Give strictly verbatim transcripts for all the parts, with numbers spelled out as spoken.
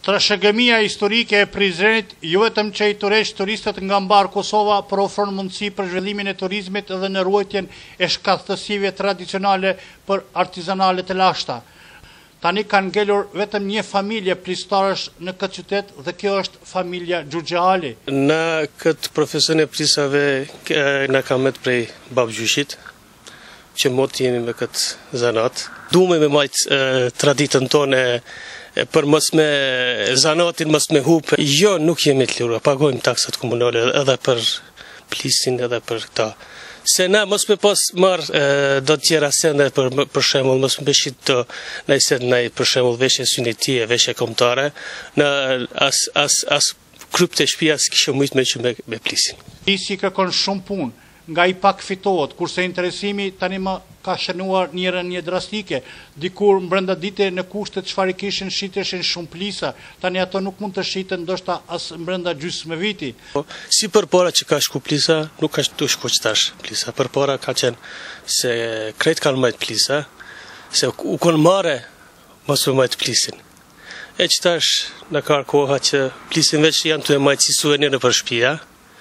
Trashëgimia historike e Prizrenit jo vetëm që i tërheq turistët nga mbar Kosova, por ofron mundësi për zhvillimin e turizmit dhe në ruajtjen e shkathësive tradicionale për artizanalet e lashta. Tani kanë ngelur vetëm një familje plistarësh në këtë qytet dhe kjo është familja Xhuxheali. Në këtë profesion e plisave na ka met prej babgjyshit, që mot jemi me këtë zanat. Dume me majtë traditën tonë për mos me zanatin, mos me hup. Jo, nuk jemi të lirë, pagojmë taksat komunale edhe për plisin edhe për këta. Se na mos me pas marë do të tjera sende për, për shemull, mos me beshit të najse në për shemull veshje synitie, veshje komtare, në as, as, as kryp të shpia s'kishë mujtë me që me, me plisin. Plisi kërkon shumë punë, nga i pak fitohet, kurse interesimi tani më ka shënuar një rënje drastike. Dikur brenda dite në kushtet çfarë kishin shiteshin shumë plisa, tani ato nuk mund të shiten ndoshta as brenda gjysmë viti. Si përpara që ka shku plisa, nuk ka shtu shku qëtash plisa. Përpara ka qenë se krejt kanë majtë plisa, se u konë mare mos me majtë plisin. E qëtash në ka koha që plisin veç janë të e majtë si suvenir në për shpia.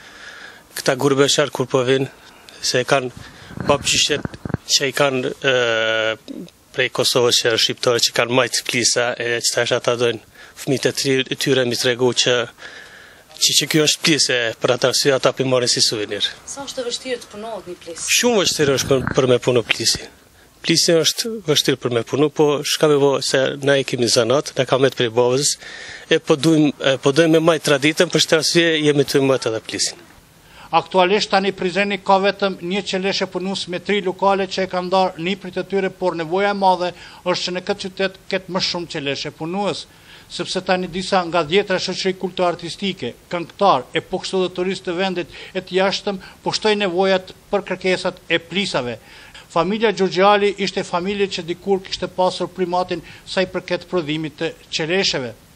Këta gurbeqar kur po vinë, se kanë babgjyshet që i kanë e, prej Kosovës që shqiptore që kanë majtë plisa, e që tash ata dojnë fëmijët e tyre mi tregu që që, që kjo është plisë, për ata arsye ata pi marrin si suvenir. Sa është të vështirë të punohet një plisë? Shumë vështirë është për, për me punu plisi. Plisi është vështirë për me punu, po shka me bo se na i kemi zanat, na ka met prej babës, e po dojmë po dojmë me majtë traditën, për shtë arsye jemi të majtë edhe plisin. Aktualisht tani Prizreni ka vetëm një qeleshe punus me tri lokale që e ka ndarë niprit e tyre, por nevoja e madhe është që në këtë qytet ketë më shumë qeleshe punues, sepse tani disa nga dhjetra shoqëri kulto-artistike, këngëtar e po kështu dhe turistë të vendit e të jashtëm po shtojnë nevojat për kërkesat e plisave. Familja Xhuxheali ishte familje që dikur kishte pasur primatin sa i përket prodhimit të qelesheve.